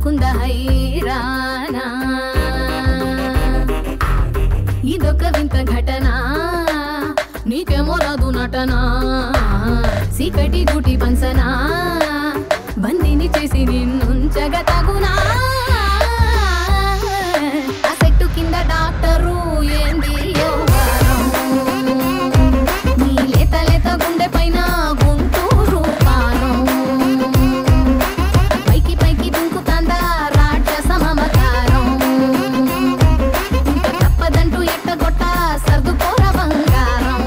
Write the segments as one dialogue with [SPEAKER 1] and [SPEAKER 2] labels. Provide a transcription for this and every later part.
[SPEAKER 1] ముకుంద హైరానా ఇదొక వింత ఘటన నీకేమో రాదు నటనా సీకటి గుటి పంచనా బందిని చేసి నిన్నుంచగ తగునా ఆ సెట్టు కింద డాక్టరు ఏంది నీ లేత లేత గుండె పైన గుంటూరు పానం పైకి పైకి దుంకుతాందా రాక్షస మమకారం తప్పదంటూ ఎట్టగొట్ట సర్దుకోర బంగారం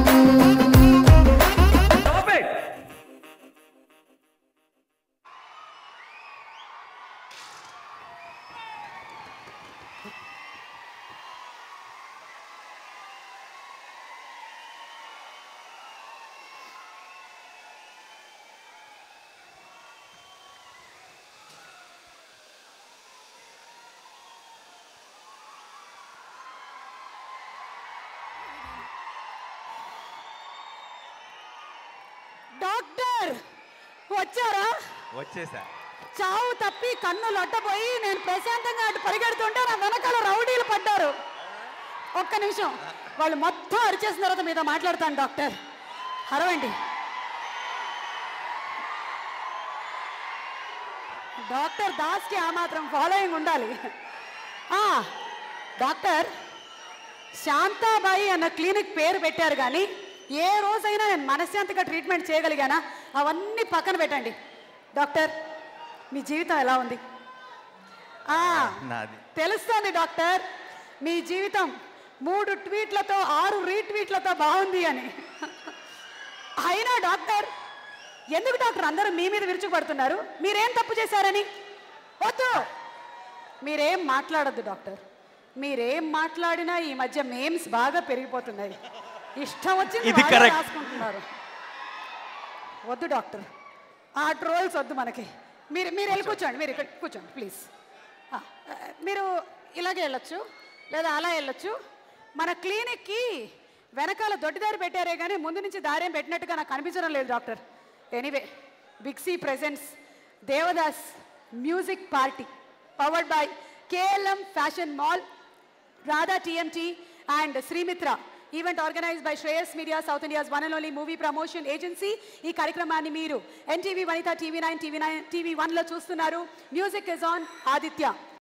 [SPEAKER 2] డాక్టర్ వచ్చారా?
[SPEAKER 3] వచ్చేసా.
[SPEAKER 2] చావు తప్పి కన్ను లొట్టపోయి నేను ప్రశాంతంగా అటు పరిగెడుతుంటే నా వెనకాల రౌడీలు పడ్డారు. ఒక్క నిమిషం, వాళ్ళు మొత్తం అరిచేసిన తర్వాత మీతో మాట్లాడతాను డాక్టర్. అరవండి. డాక్టర్ దాస్కి ఆ మాత్రం ఫాలోయింగ్ ఉండాలి. డాక్టర్, శాంతాబాయి అన్న క్లినిక్ పేరు పెట్టారు కానీ ఏ రోజైనా నేను మనశ్శాంతిగా ట్రీట్మెంట్ చేయగలిగానా? అవన్నీ పక్కన పెట్టండి. డాక్టర్, మీ జీవితం ఎలా ఉంది? తెలుస్తుంది డాక్టర్, మీ జీవితం 3 ట్వీట్లతో 6 రీట్వీట్లతో బాగుంది అని. అయినా డాక్టర్, ఎందుకు డాక్టర్ అందరూ మీ మీద విరుచుకుపడుతున్నారు? మీరేం తప్పు చేశారని? వద్దు, మీరేం మాట్లాడొద్దు డాక్టర్. మీరేం మాట్లాడినా ఈ మధ్య మేమ్స్ బాగా పెరిగిపోతున్నాయి. ఇష్టం వచ్చింది రాసుకుంటున్నారు. వద్దు డాక్టర్, ఆ ట్రోల్స్ వద్దు మనకి. మీరు వెళ్ళి కూర్చోండి. మీరు ఇక్కడ కూర్చోండి ప్లీజ్. మీరు ఇలాగే వెళ్ళొచ్చు లేదా అలా వెళ్ళొచ్చు. మన క్లినిక్కి వెనకాల దొడ్డిదారి పెట్టారే కానీ ముందు నుంచి దారేం పెట్టినట్టుగా నాకు అనిపించడం లేదు doctor. Anyway, big C presents Devdas music party powered by KLM fashion mall, Radha TMT and Srimitra. Event organized by Shreyas Media, South India's one and only movie promotion agency. ఈ కార్యక్రమాన్ని మీరు NTV Vanita, TV9, TV1 లో చూస్తున్నారు. Music is on Aditya.